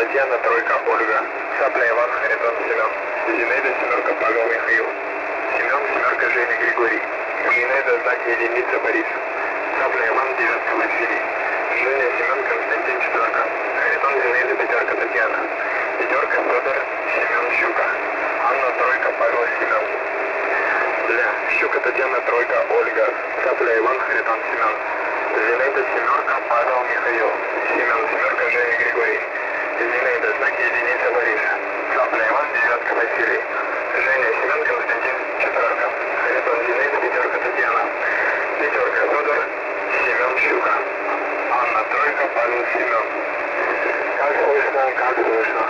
Татьяна, тройка, Ольга. Цапля, Иван, Харитон, Семен. Зинаида, семерка, Павел, Михаил. Семен, семерка, Женя, Григорий. Зинаида, знак единица, Борис. Цапля, Иван, девятка, Василий. Женя, Семен, Константин, четверка. Харитон, Зинаида, пятерка, Татьяна. Пятерка, Федор, Семен, Щука. Анна, тройка, Павел, Семен. Ля, Щука, Татьяна, тройка, Ольга. Цапля, Иван, Харитон, Семен. Зинаида, семерка, Павел, Михаил. Семен, семерка, Женя, Григорий. Зинаида, знак единица, Борис. Цапля, Иван, девятка, Василий. Женя, Семен, Константин, четверка. Харитон, Зинаида, пятерка, Татьяна. Пятерка, Федор, Семен, Щука. Анна, тройка, Павел, Семен. Как слышно, как слышно.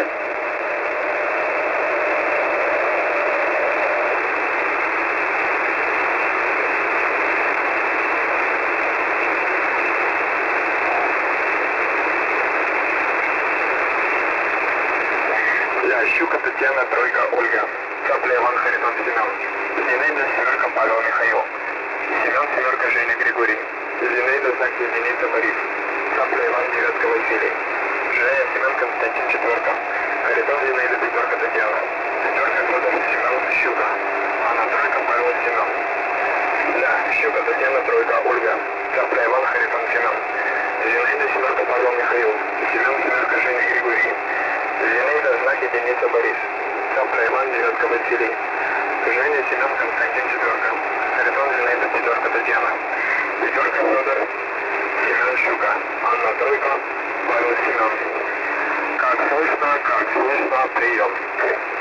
Щука, Татьяна, тройка, Ольга. Цапля, Иван, Харитон, Семен. Зинаида, семерка, Павел, Михаил. Семен, семерка, Женя, Григорий. Зинаида, знак единица, Борис. Цапля, Иван, девятка, Василий. Женя, Семен, Константин, четверка. Харитон, Зинаида, пятерка, Татьяна. Пятерка, Федор, Семен, Щука. Анна, тройка, Павел, Семен. Ля, Щука, Татьяна, тройка, Ольга. Цапля, Иван, Харитон, Семен. Зинаида, семерка, Павел, Михаил. Семен, семерка, Женя, Григорий. Зинаида, знак единица, Борис. Цапля, Иван, девятка, Василий. Женя, Семен, Константин, четверка. Харитон, Зинаида, пятерка, Татьяна. Пятерка, Федор, Семен, Щука. Анна, тройка, Павел, Семен. Как слышно, прием.